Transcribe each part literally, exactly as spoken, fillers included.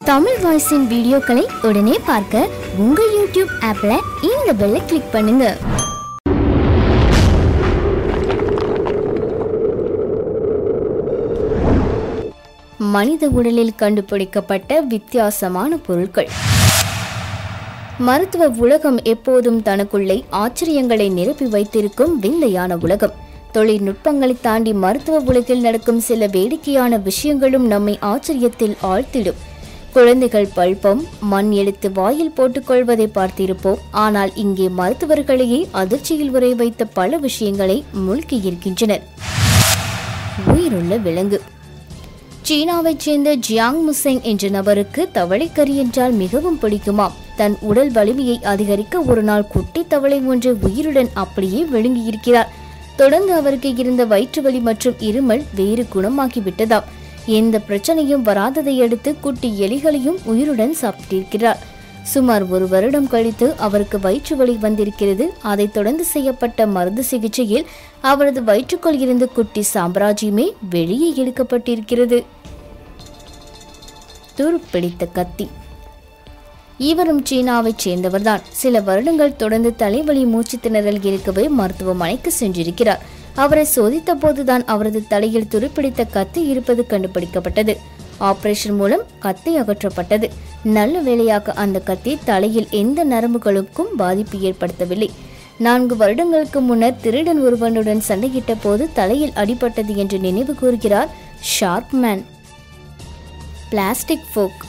தமிழ் வாய்ஸின் வீடியோக்களை உடனே பார்க்க உங்க யூடியூப் ஆப்ல இந்த பெல்லை கிளிக் பண்ணுங்க. மனித உடலில் கண்டுபிடிக்கப்பட்ட வித்தியாசமான பொருட்கள். மருத்துவ உலகம் எப்போதும் தனக்குள்ளே ஆச்சரியங்களை நிரப்பி வைத்திருக்கும் விந்தையான உலகம். தொழில்நுட்பங்களை தாண்டி மருத்துவ உலகில் நடக்கும் சில வேடிக்கையான விஷயங்களும் நம்மை ஆச்சரியத்தில் ஆழ்த்திடும். குழந்தைகள் பல்பம் மண் எடுத்து வாயில் போட்டுக்கொள்வதை பார்த்திருப்போம். ஆனால் இங்கே மருத்துவர்களையே அதிர்ச்சியில் உரை வைத்த பல விஷயங்களை மூழ்கியிருக்கின்றனர். உயிருள்ள விலங்கு. சீனாவைச் சேர்ந்த ஜியாங் முசெங் என்ற நபருக்கு தவளைக்கறி என்றால் மிகவும் பிடிக்குமாம். தன் உடல் வலிமையை அதிகரிக்க ஒரு நாள் குட்டி தவளை ஒன்று உயிருடன் அப்படியே விழுங்கியிருக்கிறார். தொடர்ந்து அவருக்கு இருந்த வயிற்று வலி மற்றும் இருமல் வேறு குணமாகிவிட்டதாம். எந்த பிரச்சனையும் வராததை அடுத்து குட்டி எலிகளையும் உயிருடன் சாப்பிட்டிருக்கிறார். சுமார் ஒரு வருடம் கழித்து அவருக்கு வயிற்று வலி வந்திருக்கிறது. அதைத் தொடர்ந்து செய்யப்பட்ட மருந்து சிகிச்சையில் அவரது வயிற்றுக்குள் இருந்து குட்டி சாம்ராஜ்யமே வெளியே இழுக்கப்பட்டிருக்கிறது. துருப்பிடித்த கத்தி. இவரும் சீனாவைச் சேர்ந்தவர்தான். சில வருடங்கள் தொடர்ந்து தலைவலி மூச்சு திணறல் இருக்கவே மருத்துவமனைக்கு சென்றிருக்கிறார். அவரை சோதித்த போதுதான் அவரது தலையில் துருப்பிடித்த கத்தி இருப்பது கண்டுபிடிக்கப்பட்டது. ஆபரேஷன் மூலம் கத்தி அகற்றப்பட்டது. நல்ல வேளையாக அந்த கத்தி தலையில் எந்த நரம்புகளுக்கும் பாதிப்பு ஏற்படுத்தவில்லை. நான்கு வருடங்களுக்கு முன்னர் திருடன் ஒருவனுடன் சண்டையிட்ட போது தலையில் அடிபட்டது என்று நினைவு கூறுகிறார் ஷார்ப்மேன். Plastic fork.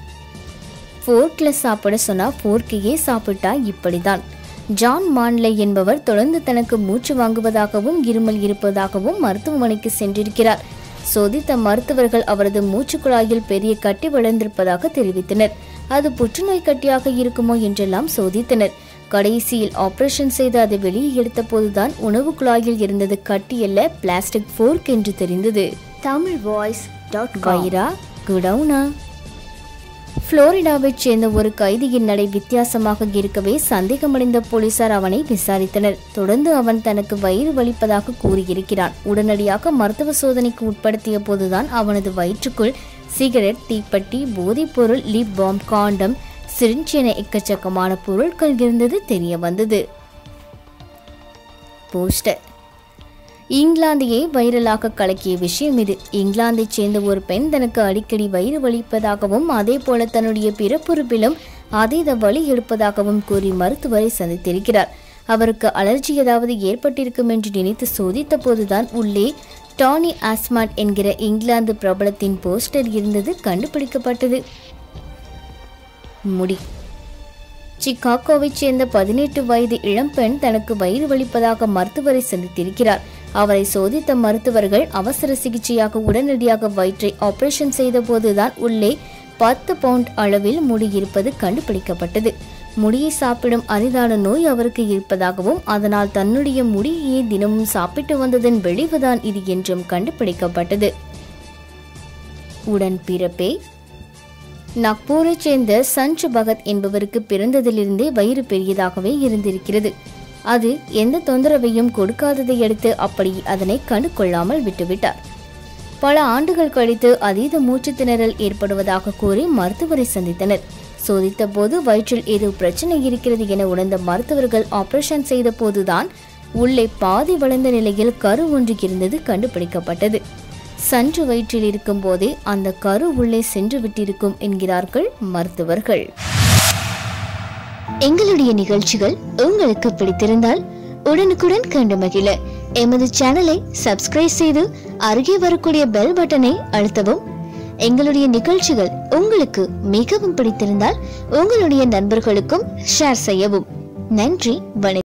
ஃபோர்க்ல சாப்பிட சொன்னா ஃபோர்க்கையே சாப்பிட்டா இப்படிதான். ஜான் மான்லே என்பவர் தொடர்ந்து தனக்கு மூச்சு வாங்குவதாகவும் இருமல் இருப்பதாகவும் மருத்துவமனைக்கு சென்றிருக்கிறார். சோதித்த மருத்துவர்கள் அவரது மூச்சு குழாயில் பெரிய கட்டி வளர்ந்திருப்பதாக தெரிவித்தனர். அது புற்றுநோய் கட்டியாக இருக்குமோ என்றெல்லாம் சோதித்தனர். கடைசியில் ஆபரேஷன் செய்து அதை வெளியே எடுத்த போதுதான் உணவு குழாயில் இருந்தது கட்டி அல்ல, பிளாஸ்டிக் ஃபோர்க் என்று தெரிந்தது. தமிழ் வாய்ஸ் டாட் வைரா குடவுனா. புளோரிடாவைச் சேர்ந்த ஒரு கைதியின் நடை வித்தியாசமாக இருக்கவே சந்தேகமடைந்த போலீசார் அவனை விசாரித்தனர். தொடர்ந்து அவன் தனக்கு வயிறு வலிப்பதாக கூறியிருக்கிறான். உடனடியாக மருத்துவ சோதனைக்கு உட்படுத்திய போதுதான் அவனது வயிற்றுக்குள் சிகரெட், தீப்பெட்டி, போதைப்பொருள், லிப் பாம், காண்டம், சிரிஞ்ச் என எக்கச்சக்கமான பொருட்கள் இருந்தது தெரிய வந்தது. போஸ்டர். இங்கிலாந்தையே வைரலாக கலக்கிய விஷயம் இது. இங்கிலாந்தைச் சேர்ந்த ஒரு பெண் தனக்கு அடிக்கடி வயிறு வலிப்பதாகவும் அதே போல தன்னுடைய பிறப்புறுப்பிலும் அதீத வலி எடுப்பதாகவும் கூறி மருத்துவரை சந்தித்திருக்கிறார். அவருக்கு அலர்ஜி ஏதாவது ஏற்பட்டிருக்கும் என்று நினைத்து சோதித்த போதுதான் உள்ளே டானி ஆஸ்மாட் என்கிற இங்கிலாந்து பிரபலத்தின் போஸ்டர் இருந்தது கண்டுபிடிக்கப்பட்டது. முடி. சிகாகோவைச் சேர்ந்த பதினெட்டு வயது இளம்பெண் தனக்கு வயிறு வலிப்பதாக மருத்துவரை சந்தித்திருக்கிறார். அவரை சோதித்த மருத்துவர்கள் அவசர சிகிச்சையாக உடனடியாக வயிற்றை ஆபரேஷன் செய்த போதுதான் உள்ளே பத்து பவுண்ட் அளவில் முடி இருப்பது கண்டுபிடிக்கப்பட்டது. முடியை சாப்பிடும் அரிதான நோய் அவருக்கு இருப்பதாகவும் அதனால் தன்னுடைய முடியையே தினமும் சாப்பிட்டு வந்ததன் விளைவுதான் இது என்றும் கண்டுபிடிக்கப்பட்டது. உடன் பிறப்பே. நாக்பூரைச் சேர்ந்த சஞ்ச் பகத் என்பவருக்கு பிறந்ததிலிருந்தே வயிறு பெரியதாகவே இருந்திருக்கிறது. அது எந்த தொந்தரவையும் கொடுக்காததை அடுத்து அப்படி அதனை கண்டு கொள்ளாமல் விட்டுவிட்டார். பல ஆண்டுகள் கழித்து அதீத மூச்சு திணறல் ஏற்படுவதாக கூறி மருத்துவரை சந்தித்தனர். சோதித்த போது வயிற்றில் ஏதோ பிரச்சனை இருக்கிறது என உணர்ந்த மருத்துவர்கள் ஆபரேஷன் செய்த போதுதான் உள்ளே பாதி வளர்ந்த நிலையில் கரு ஒன்று இருந்தது கண்டுபிடிக்கப்பட்டது. சன்று வயிற்றில் இருக்கும் போதே அந்த கரு உள்ளே சென்று விட்டிருக்கும் என்கிறார்கள் மருத்துவர்கள். எங்களுடைய நிகழ்ச்சிகள் உங்களுக்கு பிடித்திருந்தால் உடனுக்குடன் கண்டு மகிழ எமது சேனலை சப்ஸ்கிரைப் செய்து அருகே வரக்கூடிய பெல் பட்டனை அழுத்தவும். எங்களுடைய நிகழ்ச்சிகள் உங்களுக்கு மிகவும் பிடித்திருந்தால் உங்களுடைய நண்பர்களுக்கும் ஷேர் செய்யவும். நன்றி, வணக்கம்.